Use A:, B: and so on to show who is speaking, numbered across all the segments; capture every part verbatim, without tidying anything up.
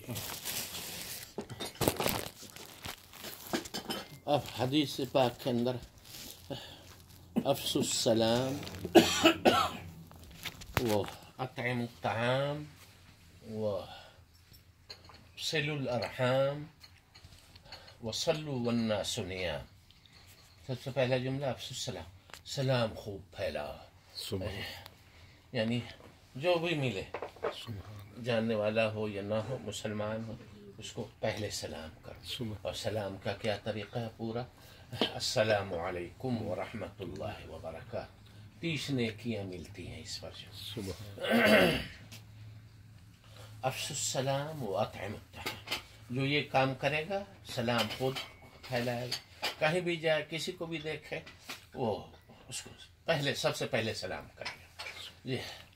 A: اب حدیث پاک کے اندر افشوا السلام و اطعموا الطعام و صلوا الارحام وصلوا والناس نیام. سب سے پہلا جملہ افشوا السلام، سلام خوب پھیلاؤ، یعنی جو بھی ملے جاننے والا ہو یا نہ ہو، مسلمان ہو، اس کو پہلے سلام کرو. اور سلام کا کیا طریقہ ہے پورا؟ السلام علیکم ورحمۃ اللہ وبرکاتہ. تیس نیکیاں ملتی ہیں اس پر. افشوا السلام و اطعموا الطعام، جو یہ کام کرے گا سلام خود پھیلائے گا. کہیں بھی جائے کسی کو بھی دیکھے وہ اس کو پہلے سب سے پہلے سلام کرے گا. جی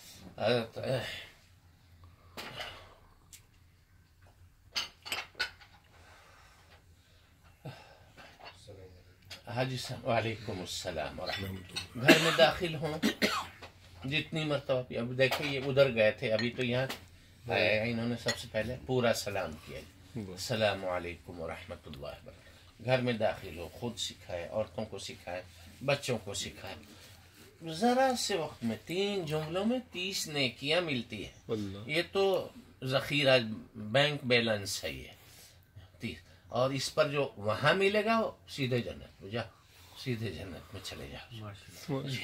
A: حاجی صاحب وعلیکم السلام ورحمۃ اللہ. گھر میں داخل ہوں جتنی مرتبہ بھی، اب دیکھیں یہ ادھر گئے تھے ابھی تو یہاں آئے، انہوں نے سب سے پہلے پورا سلام کیا، السلام علیکم ورحمۃ اللہ وبرکاتہ. گھر میں داخل ہو خود سکھائے، عورتوں کو سکھائے، بچوں کو سکھائے. ذرا سے وقت میں تین جملوں میں تیس نیکیاں ملتی ہیں. یہ تو ذخیرہ بینک بیلنس ہے یہ تیس. اور اس پر جو وہاں ملے گا وہ سیدھے جنت میں جاؤ، سیدھے جنت میں چلے جاؤ. جی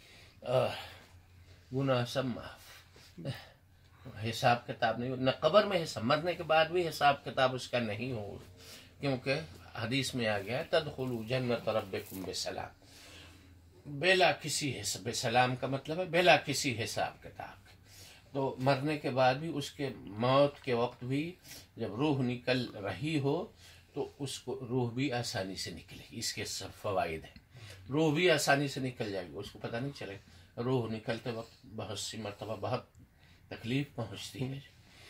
A: گناہ سب معاف، حساب کتاب نہیں، نہ قبر میں حساب، مرنے کے بعد بھی حساب کتاب اس کا نہیں ہو، کیونکہ حدیث میں آ گیا ہے تدخلوا جنت ربکم بسلام، بلا کسی حساب. سلام کا مطلب ہے بلا کسی حساب کتاب. تو مرنے کے بعد بھی اس کے موت کے وقت بھی جب روح نکل رہی ہو تو اس کو روح بھی آسانی سے نکلے گی. اس کے سب فوائد ہیں. روح بھی آسانی سے نکل جائے گی، اس کو پتہ نہیں چلے. روح نکلتے وقت بہت سی مرتبہ بہت تکلیف پہنچتی ہے.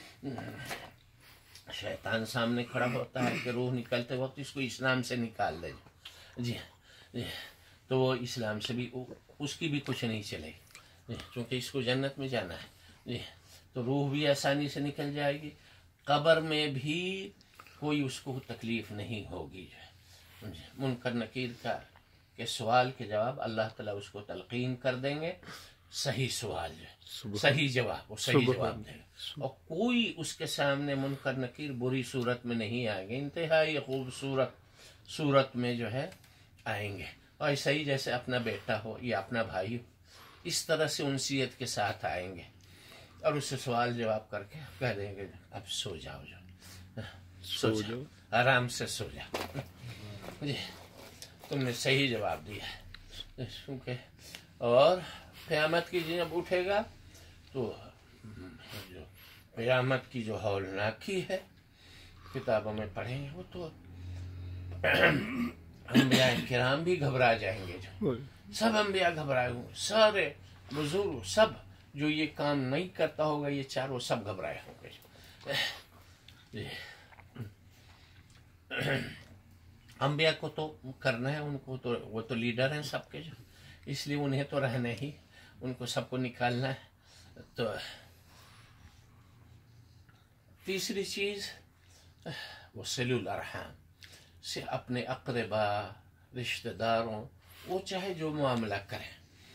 A: شیطان سامنے کھڑا ہوتا ہے کہ روح نکلتے وقت اس کو اسلام سے نکال دے. جی جی تو وہ اسلام سے بھی اس کی بھی کچھ نہیں چلے گی، چونکہ اس کو جنت میں جانا ہے. جی تو روح بھی آسانی سے نکل جائے گی. قبر میں بھی کوئی اس کو تکلیف نہیں ہوگی. منکر نکیر کا کے سوال کے جواب اللہ تعالیٰ اس کو تلقین کر دیں گے. صحیح سوال جو صحیح جواب وہ صحیح جواب دے گا. اور کوئی اس کے سامنے منکر نکیر بری صورت میں نہیں آئیں گے، انتہائی خوبصورت صورت میں جو ہے آئیں گے. اور ایسا ہی جیسے اپنا بیٹا ہو یا اپنا بھائی ہو، اس طرح سے انسیت کے ساتھ آئیں گے. اور اس سے سوال جواب کر کے کہہ دیں گے اب سو جاؤ، جو سو جاؤ، آرام سے سو جاؤ. جی تم نے صحیح جواب دیا ہے. کیونکہ اور قیامت کی جب اٹھے گا تو جو قیامت کی جو ہولناکی ہے کتابوں میں پڑھیں گے وہ تو انبیاء کرام بھی گھبرا جائیں گے. جو سب انبیاء گھبرائے ہوں، سارے بزرگ سب جو یہ کام نہیں کرتا ہوگا یہ چاروں سب گھبرائے ہوں گے. انبیاء کو تو کرنا ہے، ان کو تو وہ تو لیڈر ہیں سب کے، جو اس لیے انہیں تو رہنا ہی، ان کو سب کو نکالنا ہے. تو تیسری چیز وصلوا الارحام، سے اپنے اقربا رشتہ داروں وہ چاہے جو معاملہ کریں.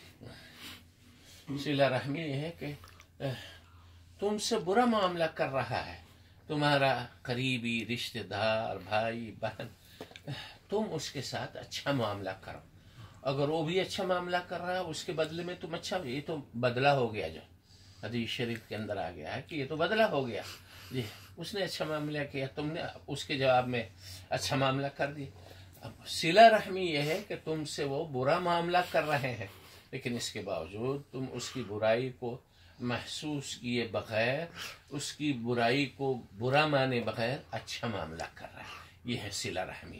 A: صلہ رحمی یہ ہے کہ تم سے برا معاملہ کر رہا ہے تمہارا قریبی رشتہ دار بھائی بہن، تم اس کے ساتھ اچھا معاملہ کرو. اگر وہ بھی اچھا معاملہ کر رہا ہے اس کے بدلے میں تم اچھا، یہ تو بدلہ ہو گیا. جو حدیث شریف کے اندر آ گیا ہے کہ یہ تو بدلہ ہو گیا. جی اس نے اچھا معاملہ کیا، تم نے اس کے جواب میں اچھا معاملہ کر دیا. اب صلہ رحمی یہ ہے کہ تم سے وہ برا معاملہ کر رہے ہیں لیکن اس کے باوجود تم اس کی برائی کو محسوس کیے بغیر، اس کی برائی کو برا مانے بغیر اچھا معاملہ کر رہے ہیں. یہ ہے صلہ رحمی.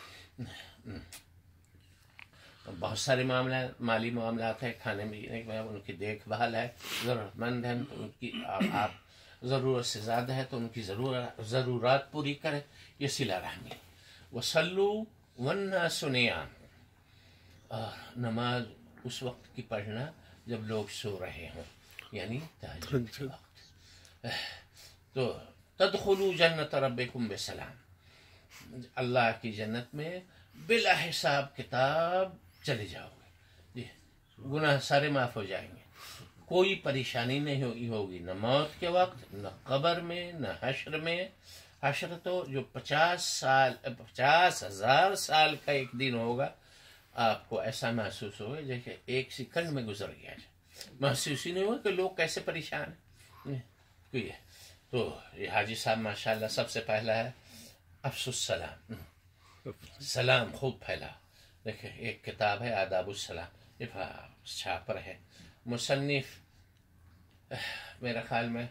A: بہت سارے معاملات، مالی معاملات ہیں، کھانے میں ان کی دیکھ بھال ہے، ضرورت مند ہیں تو ان کی آپ ضرورت سے زیادہ ہے تو ان کی ضرورت ضرورات پوری کریں. یہ صلہ رحمی. وصلوا والناس نیام، اور نماز اس وقت کی پڑھنا جب لوگ سو رہے ہوں، یعنی تہجد کے وقت. تو تدخلوا جنت ربکم بسلام، اللہ کی جنت میں بلا حساب کتاب چلے جاؤ گے، جی گناہ سارے معاف ہو جائیں گے، کوئی پریشانی نہیں ہوگی ہوگی نہ موت کے وقت، نہ قبر میں، نہ حشر میں۔ حشر تو جو پچاس سال پچاس ہزار سال کا ایک دن ہوگا، آپ کو ایسا محسوس ہوگا جیسے ایک سیکنڈ میں گزر گیا جائے، محسوس ہی نہیں ہوا کہ لوگ کیسے پریشان ہیں۔ تو یہ حاجی صاحب ماشاءاللہ سب سے پہلا ہے افشوا السلام، سلام خوب پھیلا۔ دیکھیں ایک کتاب ہے آداب السلام، یہ چھاپر ہے، مصنف میرا خیال میں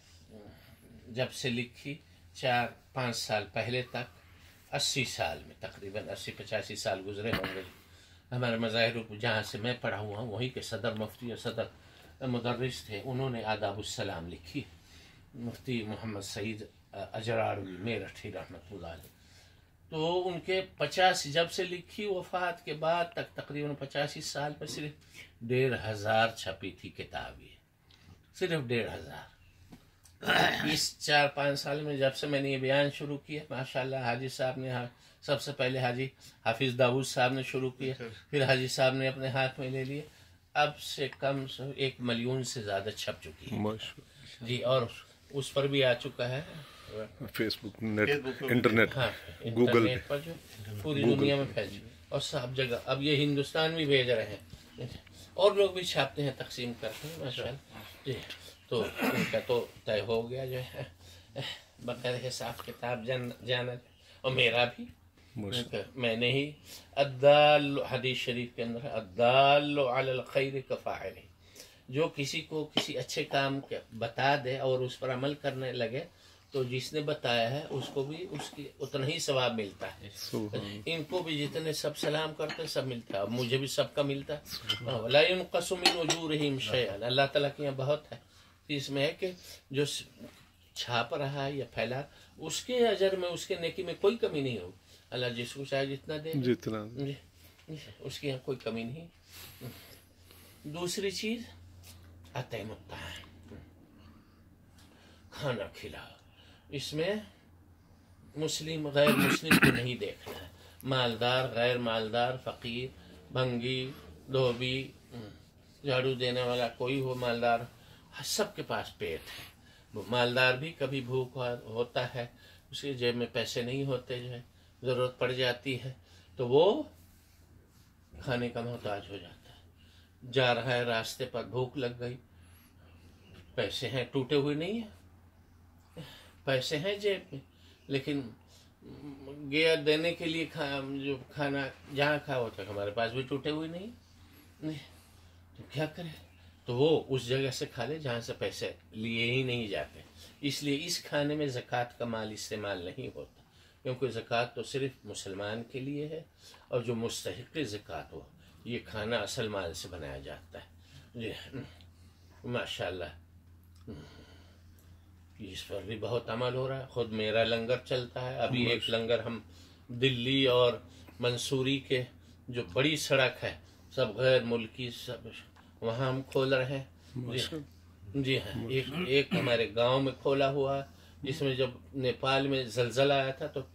A: جب سے لکھی چار پانچ سال پہلے تک اسی سال میں تقریباً اسی پچاسی سال گزرے ہوں گے۔ ہمارے مظاہر جہاں سے میں پڑھا ہوا ہوں وہیں کے صدر مفتی اور صدر مدرس تھے، انہوں نے آداب السلام لکھی، مفتی محمد سعید اجراروی میرٹھی رحمۃ اللہ علیہ۔ تو ان کے پچاس جب سے لکھی وفات کے بعد تک تقریباً پچاسی سال میں صرف ڈیڑھ ہزار چھپی تھی کتاب، یہ صرف ڈیڑھ ہزار۔ اس چار پانچ سال میں جب سے میں نے یہ بیان شروع کیا ماشاءاللہ، حاجی صاحب نے سب سے پہلے حاجی حافظ داؤد صاحب نے شروع کیا، پھر حاجی صاحب نے اپنے ہاتھ میں لے لیے، اب سے کم سے ایک ملین سے زیادہ چھپ چکی ہے جی، اور اس پر بھی آ چکا ہے
B: فیس بک، انٹرنیٹ،
A: ہاں
B: گوگل
A: پر جو پوری دنیا میں پھیل چکی اور سب جگہ، اب یہ ہندوستان بھی بھیج رہے ہیں اور لوگ بھی چھاپتے ہیں، تقسیم کرتے ہیں ماشاءاللہ جی۔ تو ان کا تو طے ہو گیا جو ہے بغیر حساب کتاب جانا، اور میرا بھی میں نے ہی الدال، حدیث شریف کے اندر الدال علی الخیر کفاعلہ، جو کسی کو کسی اچھے کام بتا دے اور اس پر عمل کرنے لگے تو جس نے بتایا ہے اس کو بھی اس کی اتنا ہی ثواب ملتا ہے، ان کو بھی جتنے سب سلام کرتے سب ملتا ہے، اور مجھے بھی سب کا ملتا ہے، لا ينقص من اجورہم شیئا۔ اللہ تعالیٰ کے یہاں بہت ہے، اس میں ہے کہ جو چھاپ رہا ہے یا پھیلا اس کے اجر میں، اس کے نیکی میں کوئی کمی نہیں ہوگی، اللہ جس کو چاہے جتنا دے
B: جتنا
A: اس کی یہاں کوئی کمی نہیں۔ دوسری چیز اطعم الطعام، کھانا کھلاؤ، اس میں مسلم غیر مسلم کو نہیں دیکھنا ہے، مالدار غیر مالدار، فقیر بھنگی دھوبی، جھاڑو دینے والا کوئی ہو، مالدار سب کے پاس پیٹ ہے، مالدار بھی کبھی بھوک ہوتا ہے، اس کے جیب میں پیسے نہیں ہوتے، جو ہے ضرورت پڑ جاتی ہے تو وہ کھانے کا محتاج ہو جاتا ہے، جا رہا ہے راستے پر بھوک لگ گئی، پیسے ہیں ٹوٹے ہوئے نہیں ہیں، پیسے ہیں جیب میں لیکن گیا دینے کے لیے جو کھانا جہاں کھا ہوتا ہے ہمارے پاس بھی ٹوٹے ہوئے نہیں، تو کیا کرے، تو وہ اس جگہ سے کھا لے جہاں سے پیسے لیے ہی نہیں جاتے۔ اس لیے اس کھانے میں زکوٰۃ کا مال استعمال نہیں ہوتا، کیونکہ زکوٰۃ تو صرف مسلمان کے لیے ہے، اور جو مستحق زکوٰۃ ہو یہ کھانا اصل مال سے بنایا جاتا ہے جی ماشاءاللہ۔ اس پر بھی بہت عمل ہو رہا ہے، خود میرا لنگر چلتا ہے، ابھی ایک لنگر ہم دلی اور منصوری کے جو بڑی سڑک ہے سب غیر ملکی سب وہاں ہم کھول رہے ہیں جی ہاں، ایک ایک ہمارے گاؤں میں کھولا ہوا، جس میں جب نیپال میں زلزلہ آیا تھا تو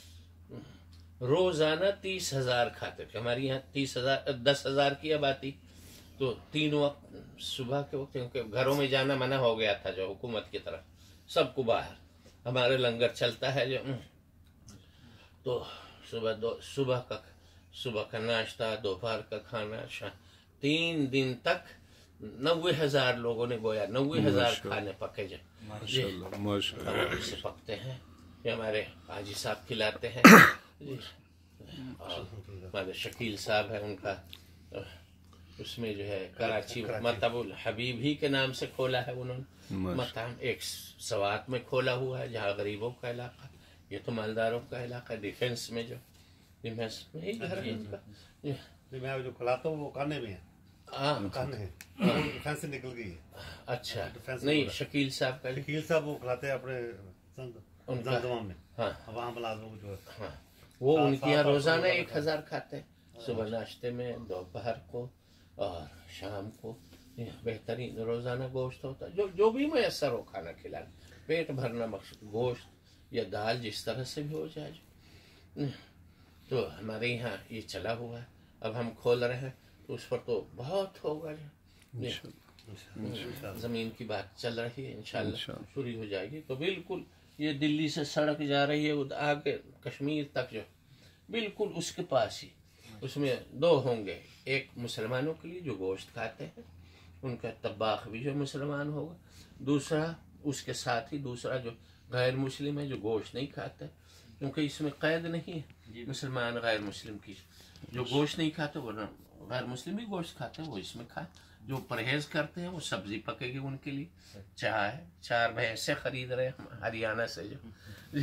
A: روزانہ تیس ہزار کھاتے تھے، ہماری یہاں تیس ہزار دس ہزار کی آبادی، تو تین وقت صبح کے وقت کیونکہ گھروں میں جانا منع ہو گیا تھا جو حکومت کی طرف، سب کو باہر، ہمارے لنگر چلتا ہے جو تو صبح دو صبح کا صبح کا ناشتہ، دوپہر کا کھانا، تین دن تک نوے ہزار لوگوں نے گویا نوے ہزار کھانے پکے جائے سے پکتے ہیں، یہ ہمارے حاجی صاحب کھلاتے ہیں جی، اور ہمارے شکیل صاحب ہیں ان کا اس میں جو ہے کراچی مطب الحبیب ہی کے نام سے کھولا ہے انہوں نے مطعم، ایک سوات میں کھولا ہوا ہے جہاں غریبوں کا علاقہ، یہ تو مالداروں کا علاقہ، ڈیفینس میں جو ڈیفینس میں ہی گھر ہے ان کا،
C: میں جو کھلاتا ہوں وہ کانے میں ہے، کانے ہیں ڈیفینس سے نکل گئی ہے۔
A: اچھا نہیں، شکیل صاحب کا
C: شکیل صاحب وہ کھلاتے ہیں اپنے زمزمہ میں،
A: ہاں
C: وہاں ملازموں جو ہے
A: ہاں، وہ ان کے یہاں روزانہ ایک ہزار کھاتے ہیں، صبح ناشتے میں، دوپہر کو اور شام کو، بہترین روزانہ گوشت ہوتا ہے، جو جو بھی میسر ہو کھانا کھلانا، پیٹ بھرنا مقصد، گوشت یا دال جس طرح سے بھی ہو جائے جو. تو ہمارے یہاں یہ چلا ہوا ہے، اب ہم کھول رہے ہیں تو اس پر تو بہت ہوگا جو. زمین کی بات چل رہی ہے، انشاءاللہ پوری ہو جائے گی. تو بالکل یہ دلی سے سڑک جا رہی ہے آگے کشمیر تک جو، بالکل اس کے پاس ہی. اس میں دو ہوں گے، ایک مسلمانوں کے لیے جو گوشت کھاتے ہیں، ان کا طباخ بھی جو مسلمان ہوگا. دوسرا اس کے ساتھ ہی دوسرا جو غیر مسلم ہے جو گوشت نہیں کھاتے، کیونکہ اس میں قید نہیں ہے مسلمان غیر مسلم کی. جو گوشت نہیں کھاتے ورنہ غیر مسلم بھی گوشت کھاتے ہیں، وہ اس میں کھائیں. جو پرہیز کرتے ہیں وہ سبزی پکے گی ان کے لیے. چائے چار بھینسیں خرید رہے ہیں ہریانہ سے جو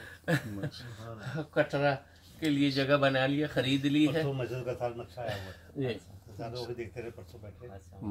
A: کٹرا کے لیے جگہ بنا لیا، خرید لی ہے.
C: مسجد کا سال نقشہ آیا ہوا ہے، دیکھتے رہے پرسوں بیٹھے.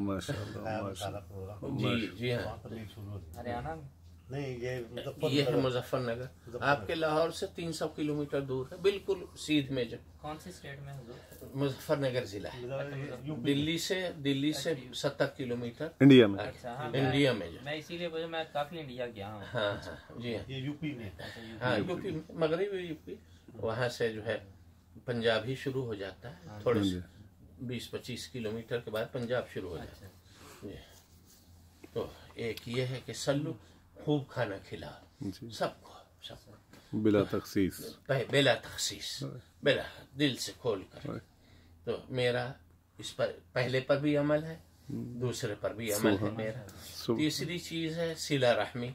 A: جی جی ہاں،
D: ہریانہ
C: نہیں
A: یہ ہے مظفر نگر، آپ کے لاہور سے تین سو کلو میٹر دور ہے، بالکل سیدھ میں جو.
D: کون سی اسٹیٹ میں حضور؟
A: مظفر نگر ضلع ہے، دلی سے دلی سے ستر کلو میٹر
B: انڈیا میں.
A: انڈیا میں جو.
D: میں اسی لیے میں کافی انڈیا گیا ہوں.
A: ہاں ہاں جی ہاں،
C: یہ یو پی میں.
A: ہاں یو پی مغربی یو پی، وہاں سے جو ہے پنجاب ہی شروع ہو جاتا ہے. تھوڑے سے بیس پچیس کلو میٹر کے بعد پنجاب شروع ہو جاتا ہے. تو ایک یہ ہے کہ سلو خوب کھانا کھلا سب کو، سب کو
B: بلا تخصیص،
A: بلا تخصیص، بلا دل سے کھول کر. تو میرا اس پر پہلے پر بھی عمل ہے، دوسرے پر بھی عمل ہے میرا. تیسری چیز ہے صلہ رحمی،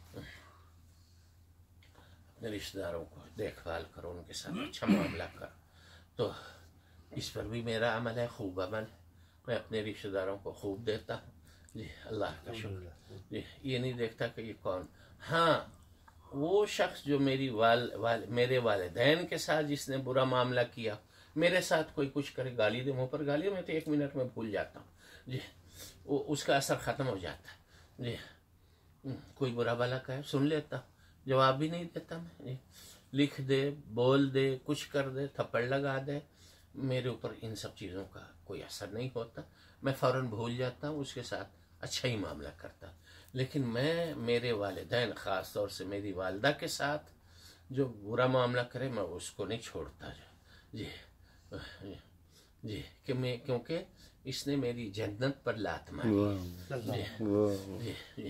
A: اپنے رشتہ داروں کو دیکھ بھال کرو، ان کے ساتھ اچھا معاملہ کرو. تو اس پر بھی میرا عمل ہے، خوب عمل ہے. میں اپنے رشتہ داروں کو خوب دیتا ہوں جی، اللہ کا شکر جی. یہ نہیں دیکھتا کہ یہ کون. ہاں وہ شخص جو میری وال, وال میرے والدین کے ساتھ جس نے برا معاملہ کیا، میرے ساتھ کوئی کچھ کرے، گالی دے، منہ پر گالی، میں تو ایک منٹ میں بھول جاتا ہوں جی، وہ اس کا اثر ختم ہو جاتا ہے جی. کوئی برا بھلا کہے سن لیتا ہوں، جواب بھی نہیں دیتا میں جی. لکھ دے، بول دے، کچھ کر دے، تھپڑ لگا دے، میرے اوپر ان سب چیزوں کا کوئی اثر نہیں ہوتا. میں فوراً بھول جاتا ہوں، اس کے ساتھ اچھا ہی معاملہ کرتا. لیکن میں میرے والدین، خاص طور سے میری والدہ کے ساتھ جو برا معاملہ کرے، میں اس کو نہیں چھوڑتا جی جی کہ میں، کیونکہ اس نے میری جنت پر لات ماری جی جی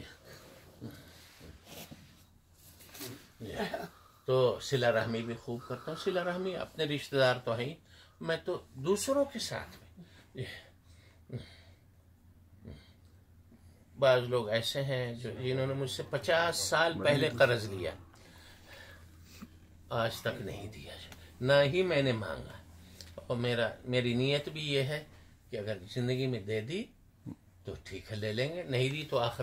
A: جی. تو صلہ رحمی بھی خوب کرتا ہوں. صلہ رحمی اپنے رشتہ دار تو ہیں، میں تو دوسروں کے ساتھ بھی. بعض لوگ ایسے ہیں جو جنہوں نے مجھ سے پچاس سال پہلے قرض لیا، آج تک نہیں دیا، نہ ہی میں نے مانگا. اور میرا میری نیت بھی یہ ہے کہ اگر زندگی میں دے دی تو ٹھیک ہے، لے لیں گے، نہیں دی تو آخر